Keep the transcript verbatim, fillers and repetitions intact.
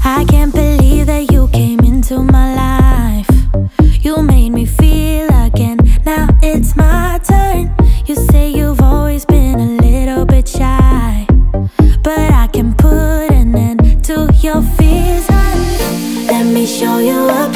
I can't believe that you came into my life. You made me feel again, now it's my turn. You say you've always been a little bit shy, but I can put an end to your fears. Let me show you a